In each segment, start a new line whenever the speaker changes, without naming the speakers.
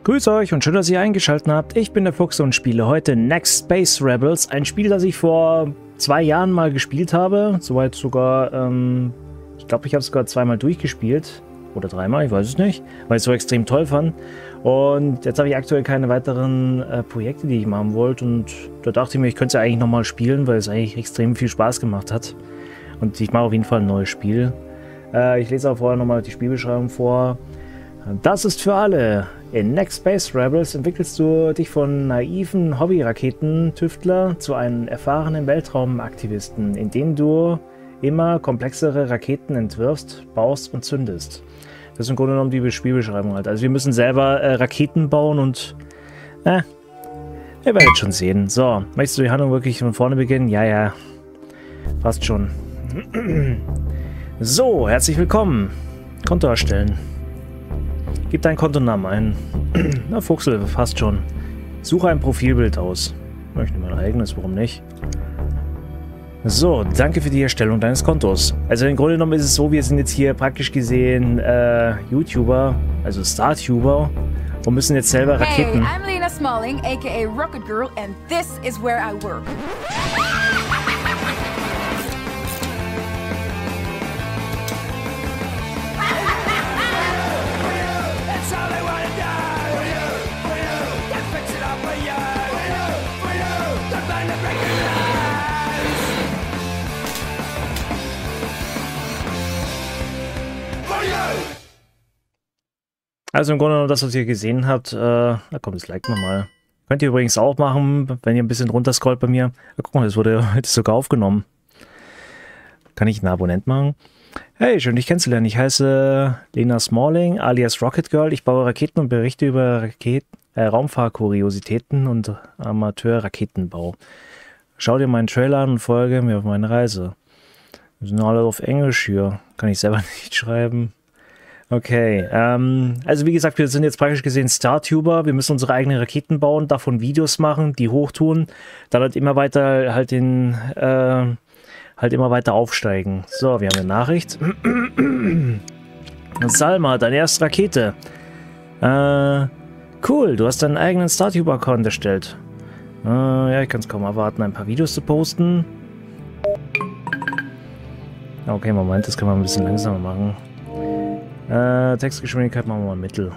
Grüß euch und schön, dass ihr eingeschaltet habt. Ich bin der Fuchs und spiele heute Next Space Rebels. Ein Spiel, das ich vor 2 Jahren mal gespielt habe. Soweit sogar, ich glaube, ich habe es sogar 2-mal durchgespielt. Oder 3-mal, ich weiß es nicht. Weil ich es so extrem toll fand. Und jetzt habe ich aktuell keine weiteren Projekte, die ich machen wollte. Und da dachte ich mir, ich könnte es ja eigentlich nochmal spielen, weil es eigentlich extrem viel Spaß gemacht hat. Und ich mache auf jeden Fall ein neues Spiel. Ich lese auch vorher nochmal die Spielbeschreibung vor. Das ist für alle. In Next Space Rebels entwickelst du dich von naiven Hobby-Raketentüftler zu einem erfahrenen Weltraumaktivisten, indem du immer komplexere Raketen entwirfst, baust und zündest. Das ist im Grunde genommen die Spielbeschreibung halt. Also wir müssen selber Raketen bauen und ihr werdet schon sehen. So, möchtest du die Handlung wirklich von vorne beginnen? Ja, passt schon. So, herzlich willkommen. Konto erstellen. Gib deinen Kontonamen ein. Na, Fuchsel, passt schon. Suche ein Profilbild aus. Ich möchte mein eigenes, warum nicht? So, danke für die Erstellung deines Kontos. Also im Grunde genommen ist es so, wir sind jetzt hier praktisch gesehen YouTuber, also Startuber und müssen jetzt selber Raketen...
Hey, I'm Lena Smalling, aka Rocket Girl, and this is where I work.
Also im Grunde genommen das, was ihr gesehen habt, na komm, das like nochmal. Könnt ihr übrigens auch machen, wenn ihr ein bisschen runterscrollt bei mir. Ja, guck mal, das wurde heute sogar aufgenommen. Kann ich einen Abonnent machen? Hey, schön dich kennenzulernen. Ich heiße Lena Smalling, alias Rocket Girl. Ich baue Raketen und berichte über Raumfahrkuriositäten und Amateur-Raketenbau. Schau dir meinen Trailer an und folge mir auf meine Reise. Wir sind alle auf Englisch hier. Kann ich selber nicht schreiben. Okay, also wie gesagt, wir sind jetzt praktisch gesehen Startuber. Wir müssen unsere eigenen Raketen bauen, davon Videos machen, die hochtun, dann halt immer weiter immer weiter aufsteigen. So, wir haben eine Nachricht. Salma, deine erste Rakete. Cool, du hast deinen eigenen Startuber-Account erstellt. Ja, ich kann es kaum erwarten, ein paar Videos zu posten. Okay, Moment, das können wir ein bisschen langsamer machen. Textgeschwindigkeit machen wir mal mittel.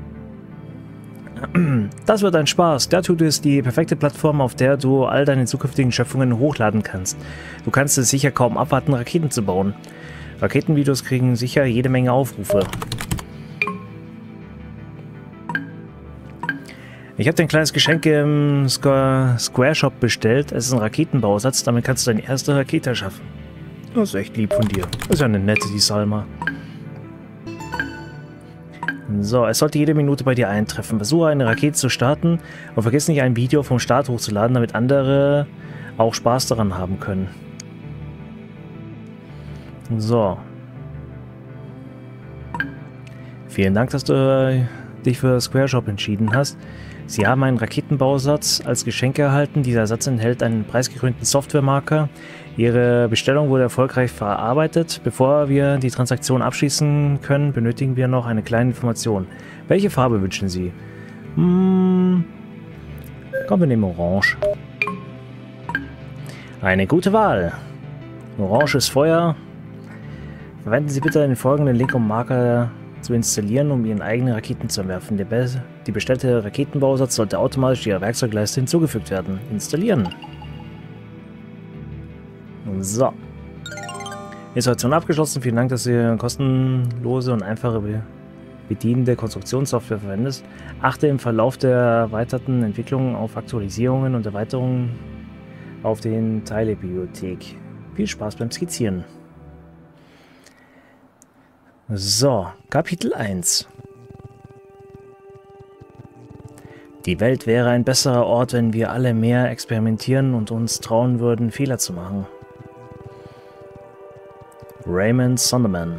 Das wird ein Spaß. DarTut ist die perfekte Plattform, auf der du all deine zukünftigen Schöpfungen hochladen kannst. Du kannst es sicher kaum abwarten, Raketen zu bauen. Raketenvideos kriegen sicher jede Menge Aufrufe. Ich habe dir ein kleines Geschenk im Square Shop bestellt. Es ist ein Raketenbausatz, damit kannst du deine erste Rakete erschaffen. Das ist echt lieb von dir. Das ist ja eine nette, die Salma. So, es sollte jede Minute bei dir eintreffen. Versuche eine Rakete zu starten und vergiss nicht, ein Video vom Start hochzuladen, damit andere auch Spaß daran haben können. So. Vielen Dank, dass du dich für Square Shop entschieden hast. Sie haben einen Raketenbausatz als Geschenk erhalten. Dieser Satz enthält einen preisgekrönten Softwaremarker. Ihre Bestellung wurde erfolgreich verarbeitet. Bevor wir die Transaktion abschließen können, benötigen wir noch eine kleine Information. Welche Farbe wünschen Sie? Komm, wir nehmen Orange. Eine gute Wahl. Orange ist Feuer. Verwenden Sie bitte den folgenden Link, um Marker zu installieren, um Ihren eigenen Raketen zu entwerfen. Die bestellte Raketenbausatz sollte automatisch Ihrer Werkzeugleiste hinzugefügt werden. Installieren. So. Installation abgeschlossen. Vielen Dank, dass ihr kostenlose und einfache bedienende Konstruktionssoftware verwendest. Achte im Verlauf der erweiterten Entwicklung auf Aktualisierungen und Erweiterungen auf den Teilebibliothek. Viel Spaß beim Skizzieren. So, Kapitel 1. Die Welt wäre ein besserer Ort, wenn wir alle mehr experimentieren und uns trauen würden, Fehler zu machen. Raymond Sonderman.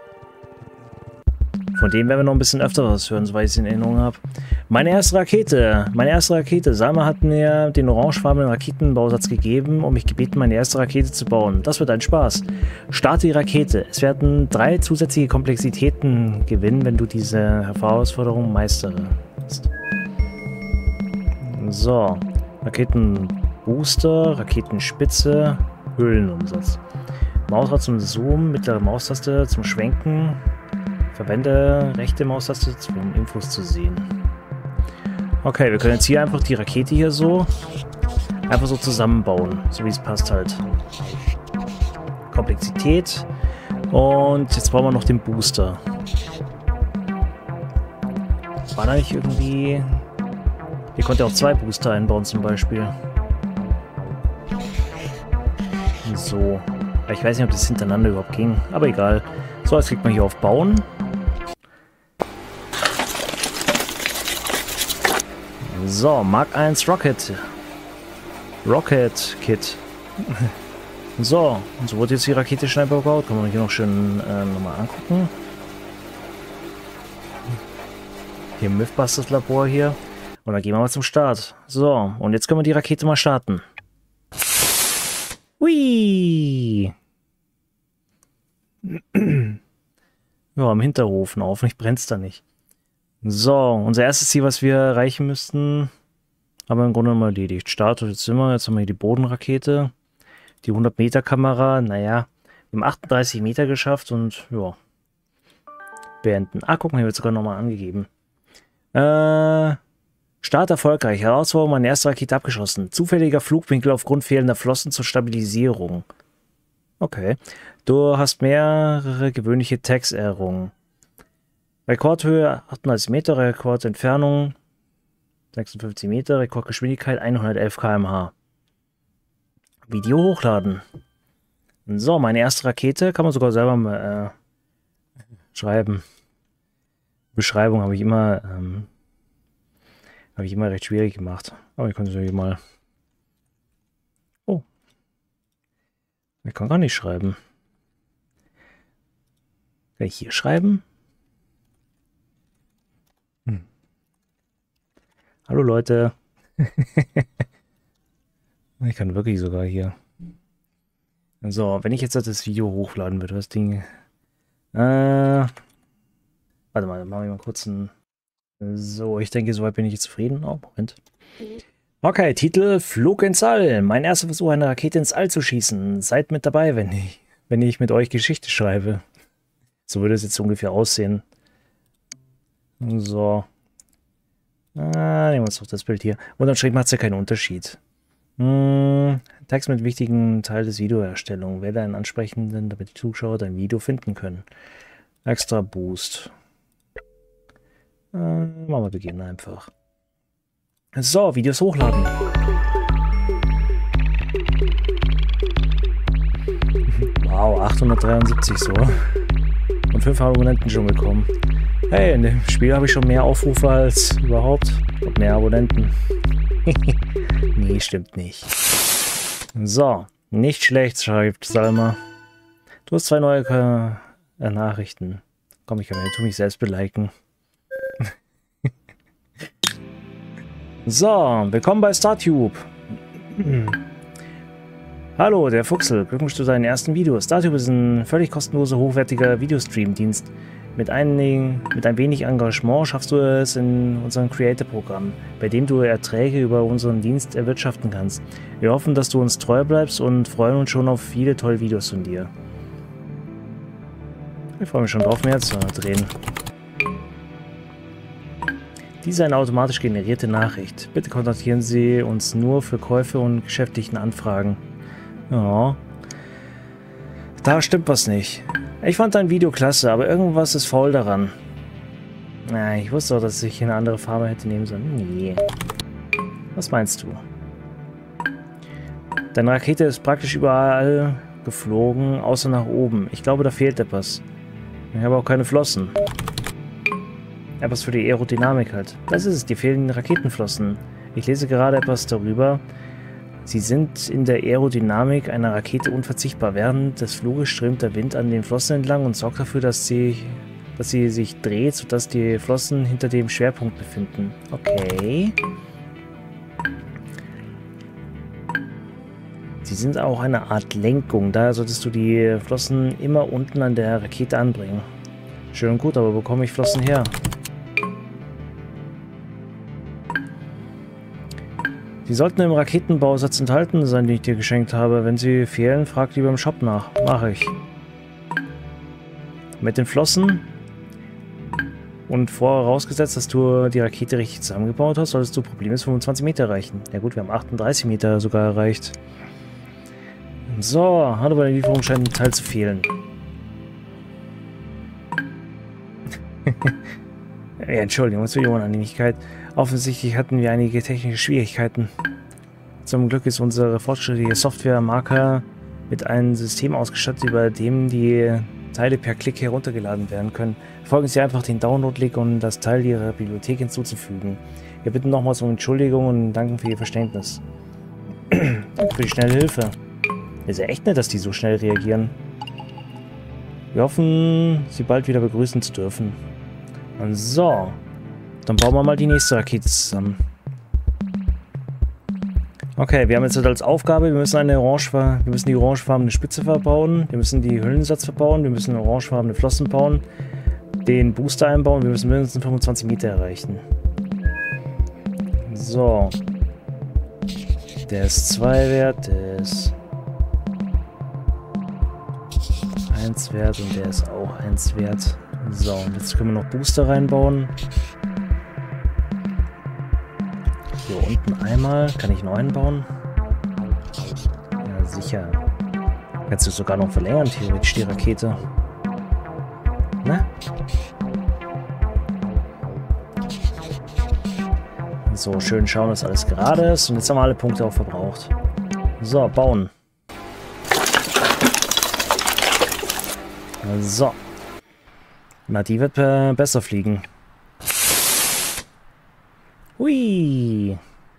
Von dem werden wir noch ein bisschen öfter was hören, soweit ich es in Erinnerung habe. Meine erste Rakete. Salma hat mir den orangefarbenen Raketenbausatz gegeben und mich gebeten, meine erste Rakete zu bauen. Das wird ein Spaß. Starte die Rakete. Es werden 3 zusätzliche Komplexitäten gewinnen, wenn du diese Herausforderung meisterst. So, Raketenbooster, Raketenspitze, Höhlenumsatz. Mausrad zum Zoomen, mittlere Maustaste zum Schwenken. Verwende rechte Maustaste, um Infos zu sehen. Okay, wir können jetzt hier einfach die Rakete hier so einfach so zusammenbauen, so wie es passt halt. Komplexität. Und jetzt brauchen wir noch den Booster. War da nicht irgendwie... Hier konnte auch 2 Booster einbauen zum Beispiel. So. Ich weiß nicht, ob das hintereinander überhaupt ging. Aber egal. So, jetzt klickt man hier auf Bauen. So, Mark 1 Rocket. Rocket Kit. So, und so wurde jetzt die Rakete schnell gebaut. Kann man hier noch schön nochmal angucken. Hier im Mythbusters Labor hier. Und dann gehen wir mal zum Start. So, und jetzt können wir die Rakete mal starten. Hui! Ja, im Hinterhof. Hoffentlich brennt es da nicht. So, unser erstes Ziel, was wir erreichen müssten, haben wir im Grunde mal erledigt. Start und jetzt sind wir. Jetzt haben wir hier die Bodenrakete. Die 100-Meter-Kamera. Naja, wir haben 38 Meter geschafft und ja. Beenden. Ah, guck mal, hier wird sogar nochmal angegeben. Start erfolgreich. Herausforderung, meine erste Rakete abgeschossen. Zufälliger Flugwinkel aufgrund fehlender Flossen zur Stabilisierung. Okay. Du hast mehrere gewöhnliche Tax-Ehrungen. Rekordhöhe 38 Meter, Rekordentfernung 56 Meter, Rekordgeschwindigkeit 111 km/h. Video hochladen. So, meine erste Rakete kann man sogar selber mal schreiben. Beschreibung habe ich immer recht schwierig gemacht. Aber ich konnte natürlich mal. Oh. Ich kann gar nicht schreiben. Kann ich hier schreiben? Hallo Leute. Ich kann wirklich sogar hier. So, wenn ich jetzt das Video hochladen würde, das Ding. Warte mal, dann machen wir mal kurz ein. So, ich denke, soweit bin ich jetzt zufrieden. Oh, Moment. Okay, Titel: Flug ins All. Mein erster Versuch, eine Rakete ins All zu schießen. Seid mit dabei, wenn ich mit euch Geschichte schreibe. So würde es jetzt ungefähr aussehen. So. Nehmen wir uns doch das Bild hier. Unterm Strich macht es ja keinen Unterschied. Text mit wichtigen Teil des Videoerstellung. Wähle einen ansprechenden, damit die Zuschauer dein Video finden können. Extra Boost. Machen wir beginnen einfach. So, Videos hochladen. Wow, 873 so. Und 5 Abonnenten schon bekommen. Hey, in dem Spiel habe ich schon mehr Aufrufe als überhaupt. Und mehr Abonnenten. Nee, stimmt nicht. So, nicht schlecht, schreibt Salma. Du hast 2 neue Nachrichten. Komm, ich kann mir mich selbst beliken. So, willkommen bei StarTube. Hallo, der Fuchsel. Glückwunsch zu deinen ersten Videos. StarTube ist ein völlig kostenloser, hochwertiger Videostream-Dienst. Mit ein wenig Engagement schaffst du es in unserem Creator-Programm, bei dem du Erträge über unseren Dienst erwirtschaften kannst. Wir hoffen, dass du uns treu bleibst und freuen uns schon auf viele tolle Videos von dir. Ich freue mich schon drauf, mehr zu drehen. Dies ist eine automatisch generierte Nachricht. Bitte kontaktieren Sie uns nur für Käufe und geschäftlichen Anfragen. Ja. Da stimmt was nicht. Ich fand dein Video klasse, aber irgendwas ist faul daran. Na, ich wusste doch, dass ich eine andere Farbe hätte nehmen sollen. Nee. Was meinst du? Deine Rakete ist praktisch überall geflogen, außer nach oben. Ich glaube, da fehlt etwas. Ich habe auch keine Flossen. Etwas für die Aerodynamik halt. Das ist es, die fehlenden Raketenflossen. Ich lese gerade etwas darüber. Sie sind in der Aerodynamik einer Rakete unverzichtbar. Während des Fluges strömt der Wind an den Flossen entlang und sorgt dafür, dass sie sich dreht, sodass die Flossen hinter dem Schwerpunkt befinden. Okay. Sie sind auch eine Art Lenkung. Daher solltest du die Flossen immer unten an der Rakete anbringen. Schön und gut, aber wo bekomme ich Flossen her? Sie sollten im Raketenbausatz enthalten sein, den ich dir geschenkt habe. Wenn sie fehlen, frag lieber im Shop nach. Mache ich. Mit den Flossen und vorausgesetzt, dass du die Rakete richtig zusammengebaut hast, solltest du problemlos 25 Meter erreichen. Ja gut, wir haben 38 Meter sogar erreicht. So, aber bei der Lieferung scheint ein Teil zu fehlen. Ja, Entschuldigung, zur Unannehmlichkeit. Offensichtlich hatten wir einige technische Schwierigkeiten. Zum Glück ist unsere fortschrittliche Software-Marker mit einem System ausgestattet, über dem die Teile per Klick heruntergeladen werden können. Folgen Sie einfach den Download-Link, um das Teil Ihrer Bibliothek hinzuzufügen. Wir bitten nochmals um Entschuldigung und danken für Ihr Verständnis. Danke für die schnelle Hilfe. Ist ja echt nett, dass die so schnell reagieren. Wir hoffen, Sie bald wieder begrüßen zu dürfen. Und so, dann bauen wir mal die nächste Rakete zusammen. Okay, wir haben jetzt als Aufgabe, wir müssen die orangefarbene Spitze verbauen, wir müssen die Hüllensatz verbauen, wir müssen orangefarbene Flossen bauen, den Booster einbauen, wir müssen mindestens 25 Meter erreichen. So. Der ist 2 wert, der ist 1 wert und der ist auch 1 wert. So, und jetzt können wir noch Booster reinbauen. Hier unten einmal. Kann ich noch einen bauen? Ja, sicher. Kannst du sogar noch verlängern, theoretisch, die Rakete. Ne? So, schön schauen, dass alles gerade ist. Und jetzt haben wir alle Punkte auch verbraucht. So, bauen. So. Na, die wird besser fliegen. Hui.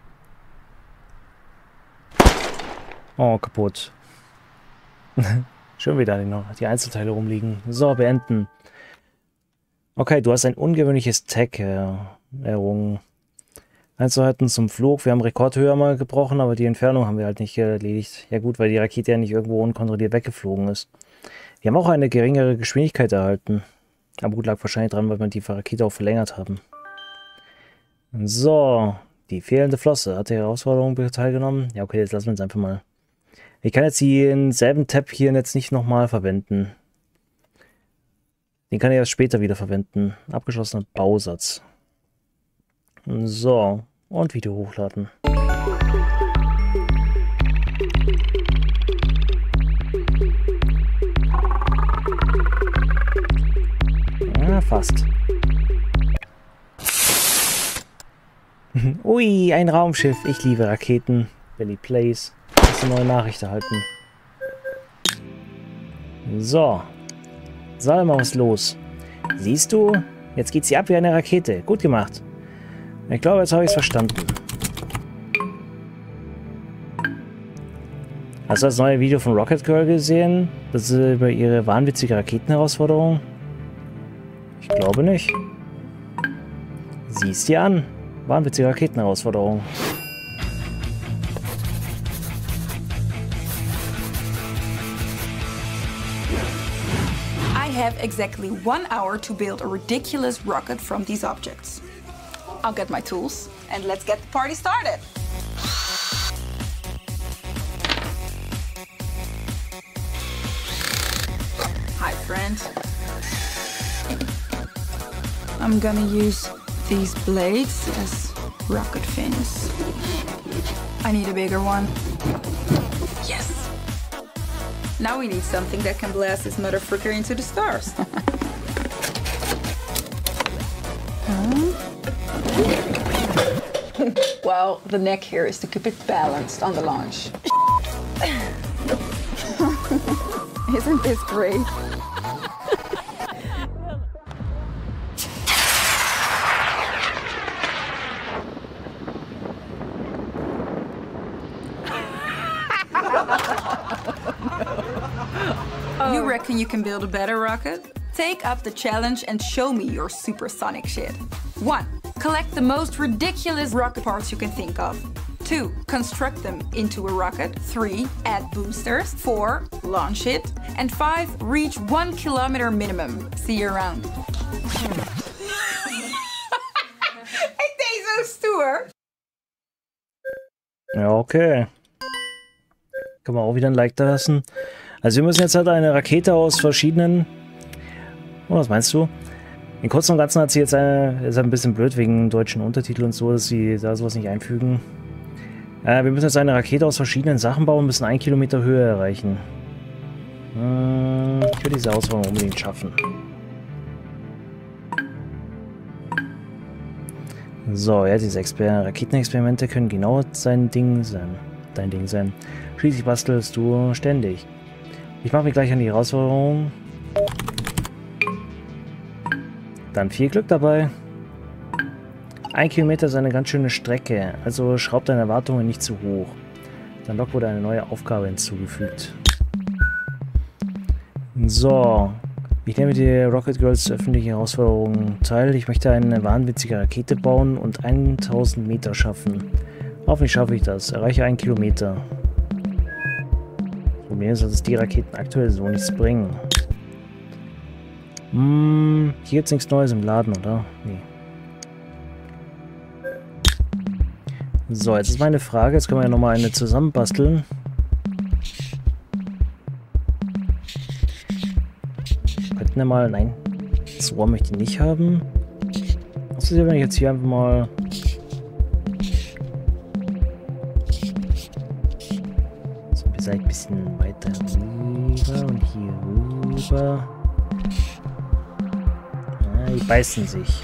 Oh, kaputt. Schön wieder die Einzelteile rumliegen. So, beenden. Okay, du hast ein ungewöhnliches Tag errungen. Einzelheiten zum Flug. Wir haben Rekordhöhe mal gebrochen, aber die Entfernung haben wir halt nicht erledigt. Ja gut, weil die Rakete ja nicht irgendwo unkontrolliert weggeflogen ist. Wir haben auch eine geringere Geschwindigkeit erhalten. Aber gut, lag wahrscheinlich dran, weil wir die Rakete auch verlängert haben. So, die fehlende Flosse. Hat die Herausforderung teilgenommen? Ja, okay, jetzt lassen wir uns einfach mal. Ich kann jetzt denselben Tab hier jetzt nicht nochmal verwenden. Den kann ich erst später wieder verwenden. Abgeschlossener Bausatz. So, und Video hochladen. Ja, fast. Ui, ein Raumschiff. Ich liebe Raketen. Billy Plays. Hast du neue Nachricht erhalten? So. Sag mal, was ist los? Siehst du? Jetzt geht sie ab wie eine Rakete. Gut gemacht. Ich glaube, jetzt habe ich es verstanden. Hast du das neue Video von Rocket Girl gesehen? Das ist über ihre wahnwitzige Raketenherausforderung? Ich glaube nicht. Sieh's dir an. Wahnwitzige Raketenherausforderung.
I have exactly 1 hour to build a ridiculous rocket from these objects. I'll get my tools and let's get the party started. Hi, friend. I'm gonna use these blades as rocket fins. I need a bigger one. Yes! Now we need something that can blast this motherfucker into the stars. Well, the neck here is to keep it balanced on the launch. Isn't this great? You reckon you can build a better rocket? Take up the challenge and show me your supersonic shit. 1. Collect the most ridiculous rocket parts you can think of. 2. Construct them into a rocket. 3. Add boosters. 4. Launch it. And 5. Reach 1 kilometer minimum. See you around. Ik deed zo stoer.
Ja, okay. Kann man auch wieder ein Like da lassen. Also wir müssen jetzt halt eine Rakete aus verschiedenen... Oh, was meinst du? In Kurzen und Ganzen hat sie jetzt ist ein bisschen blöd wegen deutschen Untertitel und so, dass sie da sowas nicht einfügen. Wir müssen jetzt eine Rakete aus verschiedenen Sachen bauen und müssen 1 Kilometer Höhe erreichen. Ich will diese Herausforderung unbedingt schaffen. So, ja, diese Raketenexperimente können genau dein Ding sein. Schließlich bastelst du ständig. Ich mache mich gleich an die Herausforderung. Dann viel Glück dabei. 1 Kilometer ist eine ganz schöne Strecke, also schraub deine Erwartungen nicht zu hoch. Dann Log wurde eine neue Aufgabe hinzugefügt. So, ich nehme die Rocket Girls öffentliche Herausforderung teil. Ich möchte eine wahnwitzige Rakete bauen und 1000 Meter schaffen. Hoffentlich schaffe ich das. Erreiche 1 Kilometer. Das Problem ist, dass die Raketen aktuell so nichts bringen. Hier gibt es nichts Neues im Laden, oder? Nee. So, jetzt ist meine Frage. Jetzt können wir ja nochmal eine zusammenbasteln. Könnten wir mal... Nein. Das Rohr möchte ich nicht haben. Was ist, wenn ich jetzt hier einfach mal... So, wir sind ein bisschen weiter rüber und hier rüber. Ja, die beißen sich.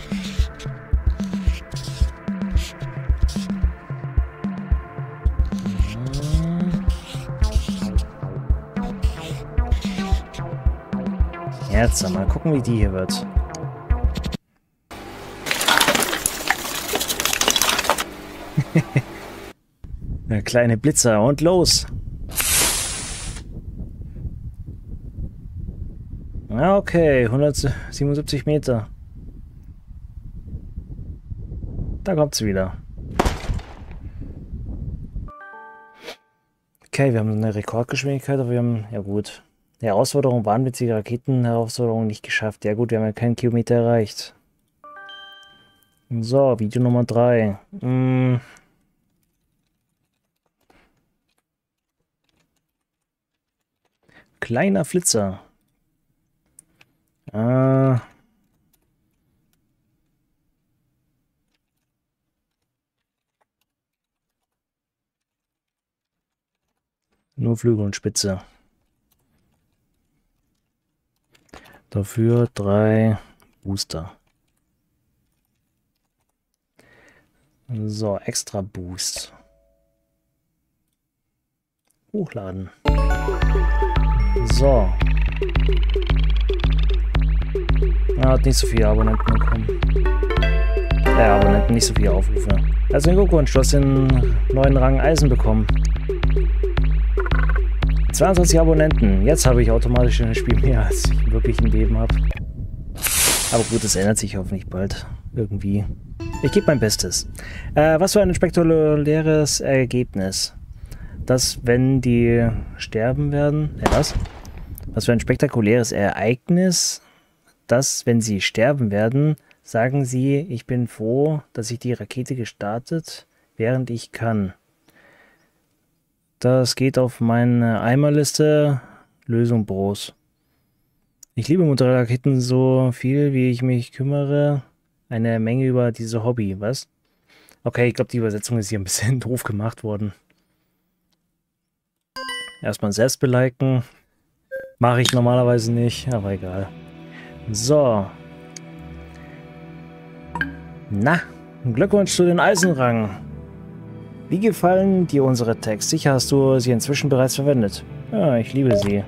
Jetzt mal gucken, wie die hier wird. Der kleine Blitzer und los. Ja, okay, 177 Meter. Da kommt sie wieder. Okay, wir haben eine Rekordgeschwindigkeit, aber wir haben, ja gut, die Herausforderung, wahnwitzige Raketen-Herausforderung nicht geschafft. Ja gut, wir haben ja keinen Kilometer erreicht. So, Video Nummer 3. Kleiner Flitzer. Nur Flügel und Spitze. Dafür 3 Booster. So, extra Boost. Hochladen. So. Hat nicht so viele Abonnenten bekommen. Abonnenten, nicht so viele Aufrufe. Herzlichen Glückwunsch, du hast den neuen Rang Eisen bekommen. 22 Abonnenten. Jetzt habe ich automatisch ein Spiel mehr, als ich wirklich im Leben habe. Aber gut, das ändert sich hoffentlich bald. Irgendwie. Ich gebe mein Bestes. Was für ein spektakuläres Ergebnis. Dass, wenn die sterben werden... was? Was für ein spektakuläres Ereignis, dass, wenn sie sterben werden, sagen sie, ich bin froh, dass ich die Rakete gestartet, während ich kann. Das geht auf meine Eimerliste. Lösung Bros. Ich liebe Motorraketen so viel, wie ich mich kümmere. Eine Menge über diese Hobby. Was? Okay, ich glaube, die Übersetzung ist hier ein bisschen doof gemacht worden. Erstmal selbst beliken. Mache ich normalerweise nicht, aber egal. So. Na, Glückwunsch zu den Eisenrang. Wie gefallen dir unsere Tags? Sicher hast du sie inzwischen bereits verwendet. Ja, ich liebe sie.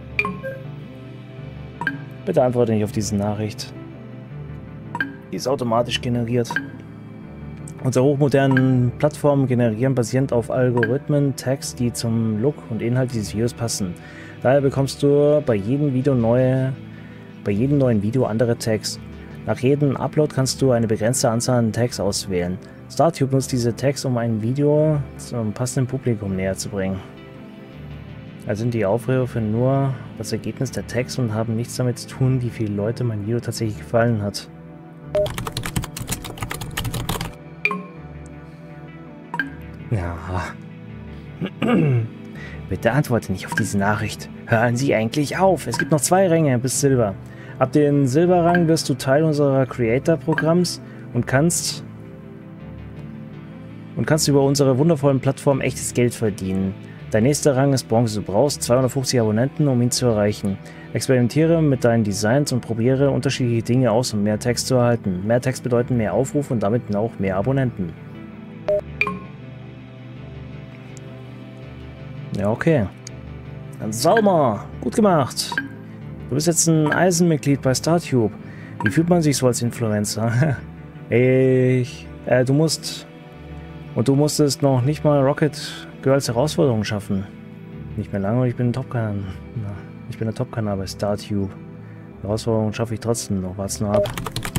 Bitte antworte nicht auf diese Nachricht. Die ist automatisch generiert. Unsere hochmodernen Plattformen generieren basierend auf Algorithmen Tags, die zum Look und Inhalt dieses Videos passen. Daher bekommst du bei jedem neuen Video andere Tags. Nach jedem Upload kannst du eine begrenzte Anzahl an Tags auswählen. StarTube nutzt diese Tags, um ein Video zum passenden Publikum näher zu bringen. Also sind die Aufrufe nur das Ergebnis der Tags und haben nichts damit zu tun, wie viele Leute mein Video tatsächlich gefallen hat. Ja. Bitte antworte nicht auf diese Nachricht. Hören Sie eigentlich auf. Es gibt noch 2 Ränge bis Silber. Ab dem Silberrang wirst du Teil unserer Creator-Programms und kannst über unsere wundervollen Plattform echtes Geld verdienen. Dein nächster Rang ist Bronze. Du brauchst 250 Abonnenten, um ihn zu erreichen. Experimentiere mit deinen Designs und probiere unterschiedliche Dinge aus, um mehr Text zu erhalten. Mehr Text bedeuten mehr Aufrufe und damit auch mehr Abonnenten. Ja, okay. Dann sauber. Gut gemacht. Du bist jetzt ein Eisenmitglied bei StarTube. Wie fühlt man sich so als Influencer? Du musstest noch nicht mal Rocket Girls Herausforderungen schaffen. Nicht mehr lange und ich bin ein Top-Kanal. Ich bin der Top-Kanal bei StarTube. Herausforderungen schaffe ich trotzdem noch. Wart's nur ab.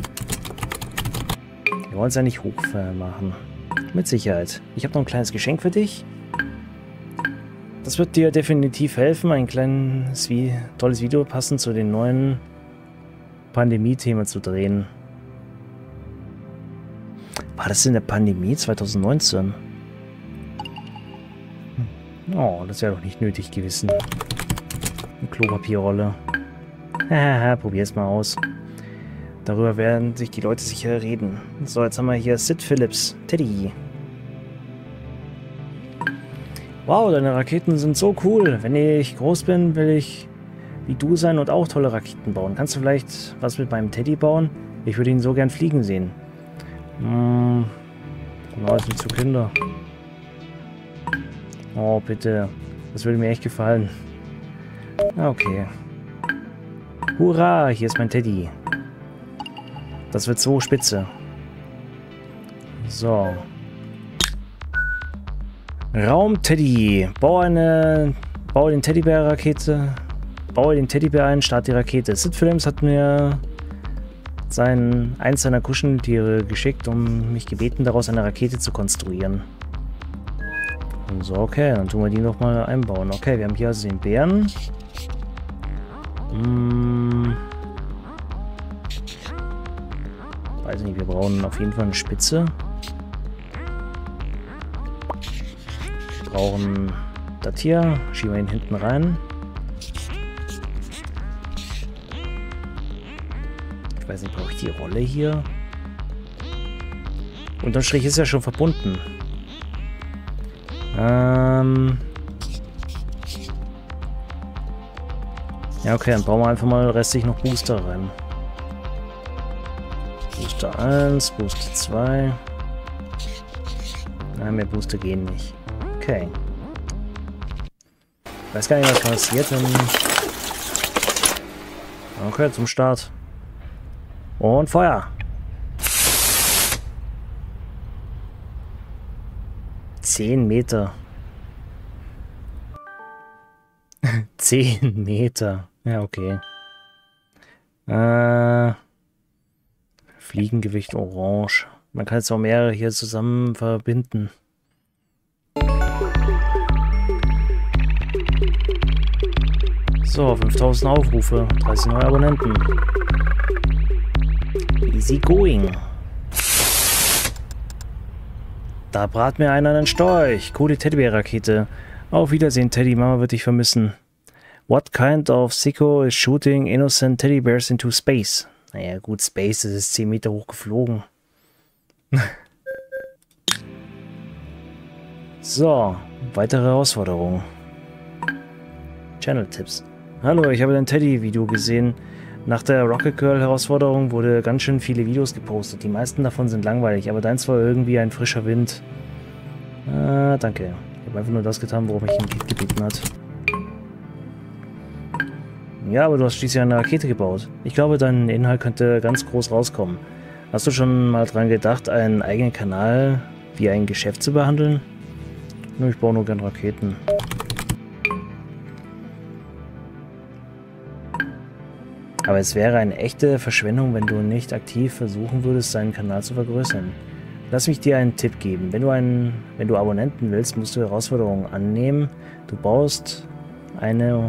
Wir wollen es ja nicht hoch machen. Mit Sicherheit. Ich habe noch ein kleines Geschenk für dich. Das wird dir definitiv helfen, ein kleines, tolles Video passend zu den neuen Pandemie-Themen zu drehen. War das in der Pandemie 2019? Oh, das wäre doch nicht nötig gewesen. Eine Klopapierrolle. Haha, probier's mal aus. Darüber werden sich die Leute sicher reden. So, jetzt haben wir hier Sid Phillips. Teddy. Wow, deine Raketen sind so cool. Wenn ich groß bin, will ich wie du sein und auch tolle Raketen bauen. Kannst du vielleicht was mit meinem Teddy bauen? Ich würde ihn so gern fliegen sehen. Genau, das sind zu Kinder. Oh, bitte. Das würde mir echt gefallen. Okay. Hurra, hier ist mein Teddy. Das wird so spitze. So. Raum Teddy. Baue den Teddybär-Rakete. Baue den Teddybär ein, starte die Rakete. Sid Phillips hat mir eins seiner Kuscheltiere geschickt, um mich gebeten, daraus eine Rakete zu konstruieren. Und so, okay, dann tun wir die noch mal einbauen. Okay, wir haben hier also den Bären. Weiß nicht, wir brauchen auf jeden Fall eine Spitze. Wir brauchen das hier. Schieben wir ihn hinten rein. Ich weiß nicht, brauche ich die Rolle hier? Unterm Strich ist ja schon verbunden. Ja, okay, dann bauen wir einfach mal restlich noch Booster rein. Booster 1, Booster 2. Nein, mehr Booster gehen nicht. Okay. Ich weiß gar nicht, was passiert, wenn... Okay, zum Start. Und Feuer. 10 Meter. 10 Meter. Ja, okay. Fliegengewicht orange. Man kann jetzt auch mehrere hier zusammen verbinden. So, 5000 Aufrufe. 30 neue Abonnenten. Easy going. Da brat mir einer einen Storch. Coole Teddybär-Rakete. Auf Wiedersehen, Teddy. Mama wird dich vermissen. What kind of sicko is shooting innocent teddy bears into space? Naja, gut, Space, das ist 10 Meter hoch geflogen. So, weitere Herausforderung. Channel-Tipps. Hallo, ich habe dein Teddy-Video gesehen. Nach der Rocket Girl Herausforderung wurde ganz schön viele Videos gepostet. Die meisten davon sind langweilig, aber deins war irgendwie ein frischer Wind. Danke. Ich habe einfach nur das getan, worum ich ihn gebeten hat. Ja, aber du hast schließlich eine Rakete gebaut. Ich glaube, dein Inhalt könnte ganz groß rauskommen. Hast du schon mal dran gedacht, einen eigenen Kanal wie ein Geschäft zu behandeln? Nur ich baue nur gern Raketen. Aber es wäre eine echte Verschwendung, wenn du nicht aktiv versuchen würdest, deinen Kanal zu vergrößern. Lass mich dir einen Tipp geben. Wenn du Abonnenten willst, musst du Herausforderungen annehmen. Du baust eine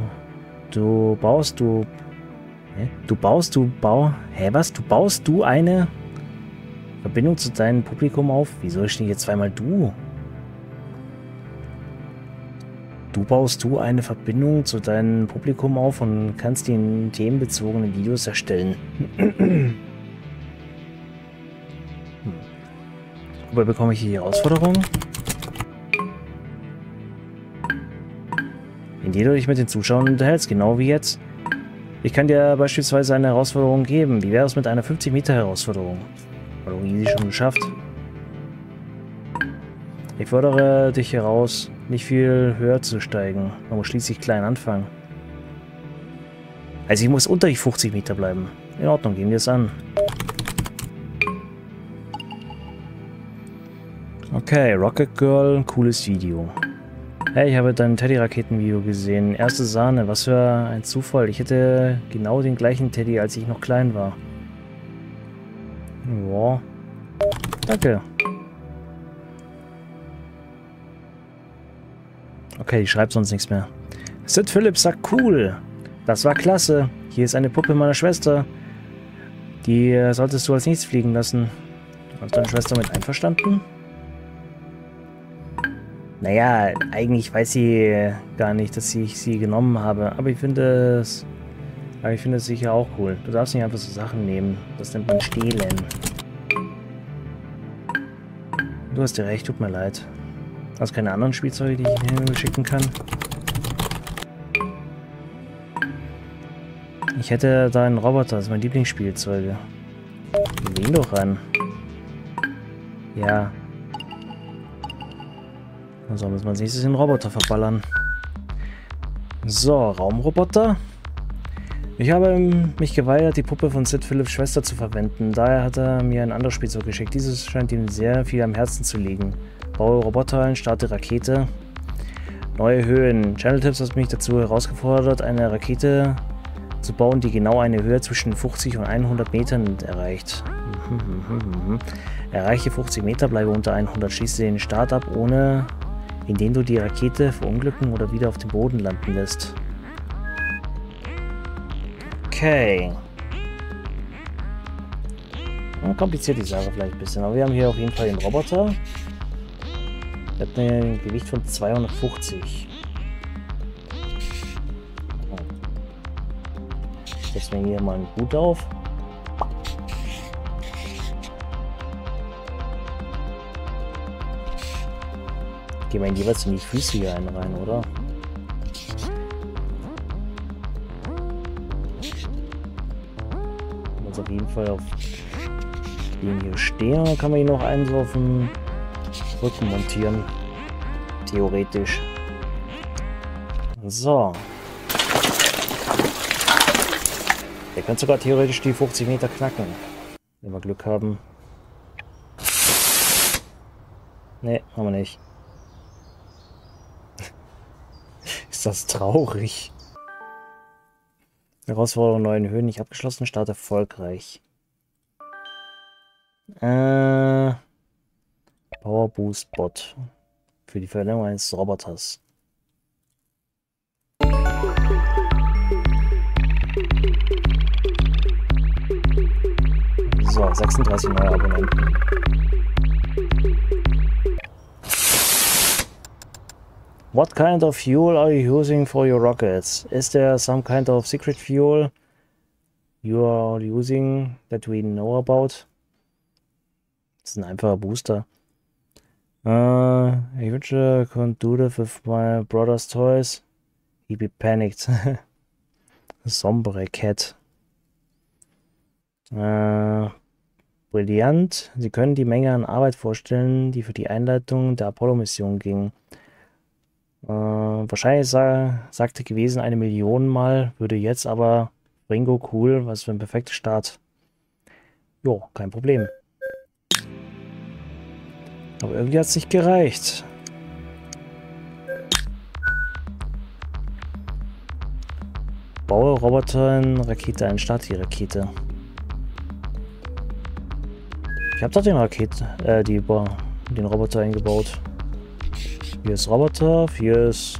Verbindung zu deinem Publikum auf? Wieso steht hier zweimal du? baust du eine Verbindung zu deinem Publikum auf und kannst die themenbezogene Videos erstellen. Wobei bekomme ich hier die Herausforderung? Indem du dich mit den Zuschauern unterhältst, genau wie jetzt. Ich kann dir beispielsweise eine Herausforderung geben. Wie wäre es mit einer 50 Meter Herausforderung? Oder easy schon geschafft. Ich fordere dich heraus, nicht viel höher zu steigen. Man muss schließlich klein anfangen. Also ich muss unter die 50 Meter bleiben. In Ordnung, gehen wir es an. Okay, Rocket Girl, cooles Video. Hey, ich habe dein Teddy-Raketen-Video gesehen. Erste Sahne, was für ein Zufall. Ich hätte genau den gleichen Teddy, als ich noch klein war. Wow. Danke. Okay, die schreibt sonst nichts mehr. Sid Phillips sagt cool. Das war klasse. Hier ist eine Puppe meiner Schwester. Die solltest du als nächstes fliegen lassen. Hast deine Schwester mit einverstanden? Naja, eigentlich weiß sie gar nicht, dass ich sie genommen habe. Aber ich finde es sicher auch cool. Du darfst nicht einfach so Sachen nehmen. Das nennt man Stehlen. Du hast dir recht, tut mir leid. Hast keine anderen Spielzeuge, die ich hin schicken kann? Ich hätte da einen Roboter, das ist mein Lieblingsspielzeuge. Geh ihn doch ran. Ja. So, müssen wir als nächstes den Roboter verballern. So, Raumroboter. Ich habe mich geweigert, die Puppe von Sid Phillips' Schwester zu verwenden. Daher hat er mir ein anderes Spielzeug geschickt. Dieses scheint ihm sehr viel am Herzen zu liegen. Baue Roboter ein, starte Rakete. Neue Höhen. Channel Tips hat mich dazu herausgefordert, eine Rakete zu bauen, die genau eine Höhe zwischen 50 und 100 Metern erreicht. Erreiche 50 Meter, bleibe unter 100. Schließe den Start ab, indem du die Rakete verunglücken oder wieder auf dem Boden landen lässt. Okay. Kompliziert die Sache vielleicht ein bisschen, aber wir haben hier auf jeden Fall den Roboter. Der hat ein Gewicht von 250. Setzen wir hier mal einen Hut auf. Gehen wir jeweils in die Füße hier rein, oder? Uns auf jeden Fall auf den hier stehen. Dann kann man ihn noch einen so auf dem Rücken montieren. Theoretisch. So. Der könnte sogar theoretisch die 50 Meter knacken. Wenn wir Glück haben. Ne, haben wir nicht. Ist das traurig. Herausforderung 9 Höhen nicht abgeschlossen, Start erfolgreich. Power Boost Bot. Für die Verlängerung eines Roboters. So, 36 neue Abonnenten. What kind of fuel are you using for your rockets? Is there some kind of secret fuel you are using that we know about? Das ist ein einfacher Booster. Ich wünsche, couldn't do that with my brother's toys. He'd be panicked. Sombre Cat. Brillant. Sie können die Menge an Arbeit vorstellen, die für die Einleitung der Apollo-Mission ging. Wahrscheinlich sagte gewesen 1 Million Mal, würde jetzt aber Ringo cool, was für ein perfekter Start. Jo, kein Problem. Aber irgendwie hat es nicht gereicht. Baue Roboter in Rakete ein, starte die Rakete. Ich habe doch den den Roboter eingebaut. Hier ist Roboter, hier ist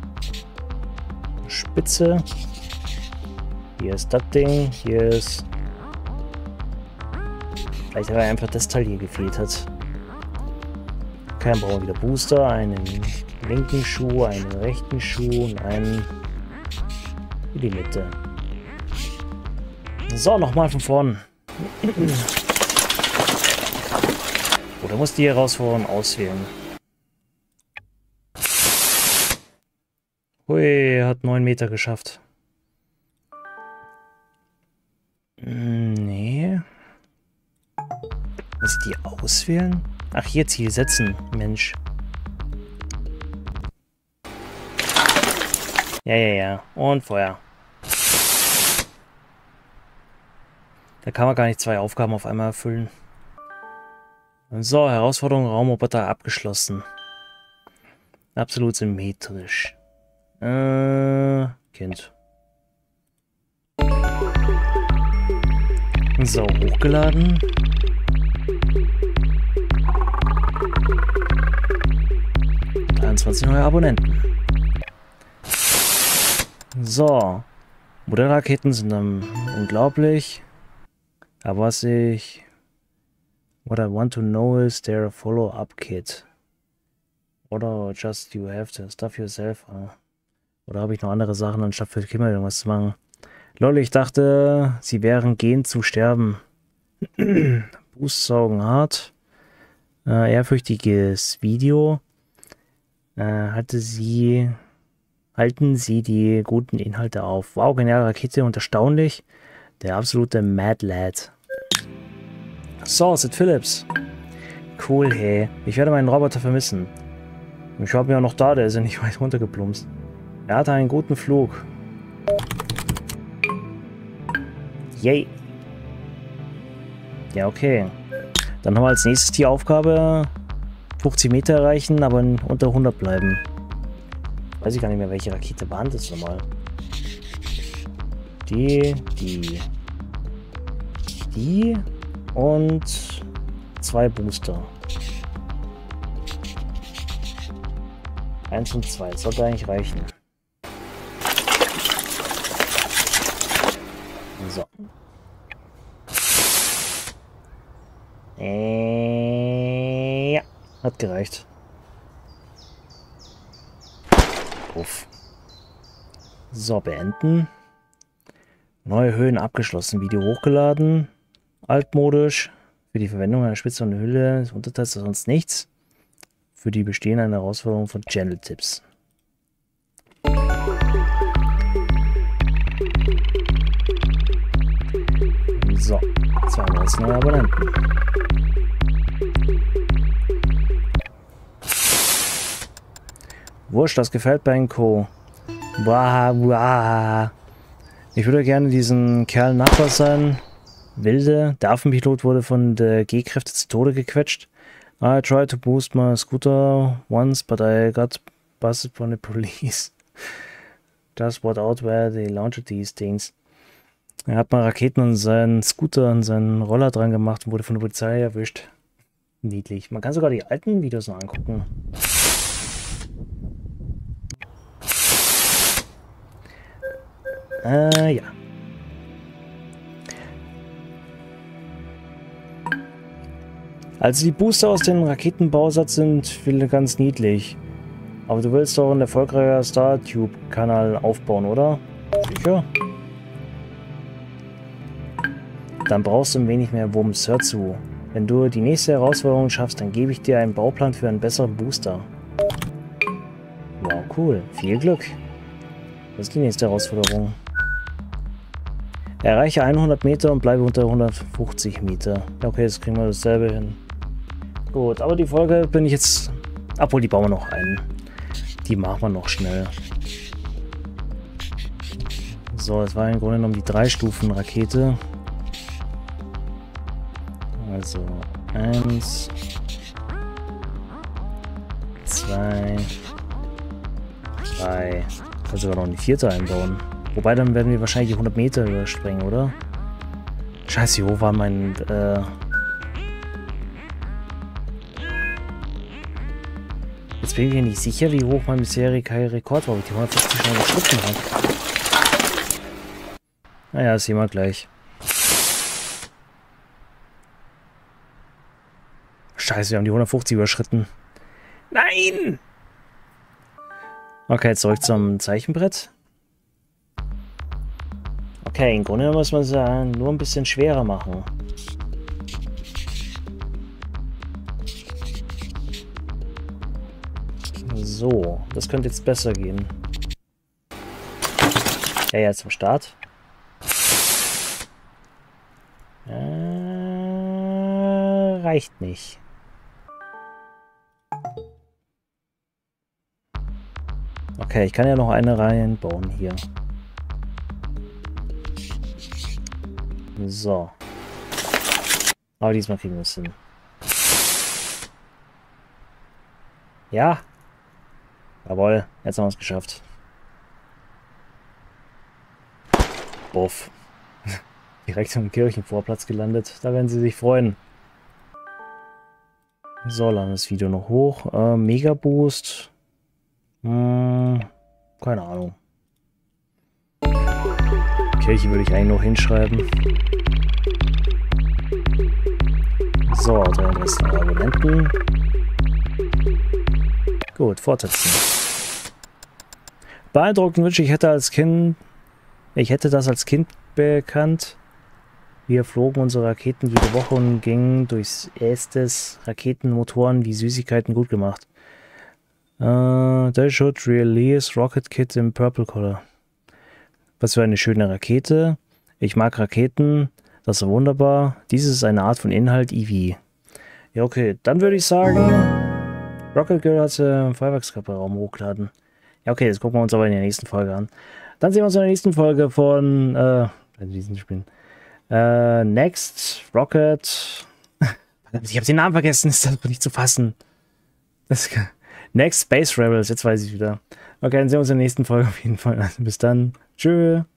Spitze, hier ist das Ding, hier ist... Vielleicht weil einfach das Teil hier gefehlt hat. Okay, dann brauchen wir wieder Booster, einen linken Schuh, einen rechten Schuh und einen in die Mitte. So, nochmal von vorn. Oder muss die Herausforderung auswählen? Hui, hat 9 Meter geschafft. Nee. Muss ich die auswählen? Ach, hier Ziel setzen. Mensch. Ja. Und Feuer. Da kann man gar nicht 2 Aufgaben auf einmal erfüllen. So, Herausforderung Raumroboter abgeschlossen. Absolut symmetrisch. Kind. So, hochgeladen. Und 21 neue Abonnenten. So. Modellraketen sind dann unglaublich. Aber was ich... What I want to know is there a follow-up kit? Oder just you have to stuff yourself. Oder habe ich noch andere Sachen, anstatt für Kinder irgendwas zu machen? Lol, ich dachte, sie wären gehen zu sterben. Boost saugen hart. Ehrfürchtiges Video. Halten Sie die guten Inhalte auf. Wow, geniale Rakete und erstaunlich. Der absolute Mad Lad. So, Sid Phillips. Cool, hey. Ich werde meinen Roboter vermissen. Ich habe ihn ja noch da, der ist ja nicht weit runtergeplumpst. Er hatte einen guten Flug. Yay. Ja, okay. Dann haben wir als nächstes die Aufgabe 50 Meter erreichen, aber unter 100 bleiben. Weiß ich gar nicht mehr, welche Rakete waren das nochmal. Die und 2 Booster. 1 und 2. Das sollte eigentlich reichen. So. Ja, hat gereicht. Uff. So, beenden. Neue Höhen abgeschlossen. Video hochgeladen. Altmodisch. Für die Verwendung einer Spitze und Hülle des Unterteils sonst nichts. Für die bestehenden Herausforderungen von Channel Tipps. So, 32 neue Abonnenten. Wurscht, das gefällt bei Co. Ich würde gerne diesen Kerl Nachbar sein. Wilde, der Affenpilot wurde von der G-Kräfte zu Tode gequetscht. I tried to boost my scooter once, but I got busted from the police. Just what out where they launched these things. Er hat mal Raketen an seinen Scooter, an seinen Roller dran gemacht und wurde von der Polizei erwischt. Niedlich. Man kann sogar die alten Videos noch angucken. Ja. Also die Booster aus dem Raketenbausatz sind ganz niedlich. Aber du willst doch einen erfolgreichen StarTube-Kanal aufbauen, oder? Sicher? Dann brauchst du ein wenig mehr Wumms. Hör zu. Wenn du die nächste Herausforderung schaffst, dann gebe ich dir einen Bauplan für einen besseren Booster. Wow, cool. Viel Glück. Das ist die nächste Herausforderung. Erreiche 100 Meter und bleibe unter 150 Meter. Okay, jetzt kriegen wir dasselbe hin. Gut, aber die Folge bin ich jetzt... Obwohl, die bauen wir noch ein. Die machen wir noch schnell. So, das war im Grunde genommen die 3-Stufen-Rakete. Also 1, 2, 3. Ich kann sogar noch eine 4. einbauen. Wobei, dann werden wir wahrscheinlich die 100 Meter überspringen, oder? Scheiße, wo war mein... Jetzt bin ich mir nicht sicher, wie hoch mein bisheriger Rekord war, ob ich die 150 schon geschritten habe. Naja, das sehen wir gleich. Scheiße, wir haben die 150 überschritten. Nein! Okay, zurück zum Zeichenbrett. Okay, im Grunde muss man es ja nur ein bisschen schwerer machen. So, das könnte jetzt besser gehen. Ja, jetzt zum Start. Reicht nicht. Okay, ich kann ja noch eine reinbauen hier. So. Aber diesmal kriegen wir es hin. Ja. Jawohl, jetzt haben wir es geschafft. Buff. Direkt im Kirchenvorplatz gelandet. Da werden sie sich freuen. So, laden das Video noch hoch. Mega Boost. Keine Ahnung. Kirche würde ich eigentlich noch hinschreiben. So, 33 Abonnenten. Gut, fortsetzen. Beeindruckend wünsche ich hätte das als Kind bekannt. Wir flogen unsere Raketen jede Woche und gingen durchs Estes Raketenmotoren wie Süßigkeiten gut gemacht. They should release Rocket Kit in Purple Color. Was für eine schöne Rakete. Ich mag Raketen. Das ist wunderbar. Dies ist eine Art von Inhalt Eevee. Ja, okay. Dann würde ich sagen, Rocket Girl hat im Feuerwerkskörperraum hochgeladen. Ja, okay. Das gucken wir uns aber in der nächsten Folge an. Dann sehen wir uns in der nächsten Folge von diesen Spielen. Next Rocket. Ich habe den Namen vergessen. Ist das nicht zu fassen. Next Space Rebels. Jetzt weiß ich wieder. Okay, dann sehen wir uns in der nächsten Folge auf jeden Fall. Bis dann. Tschö.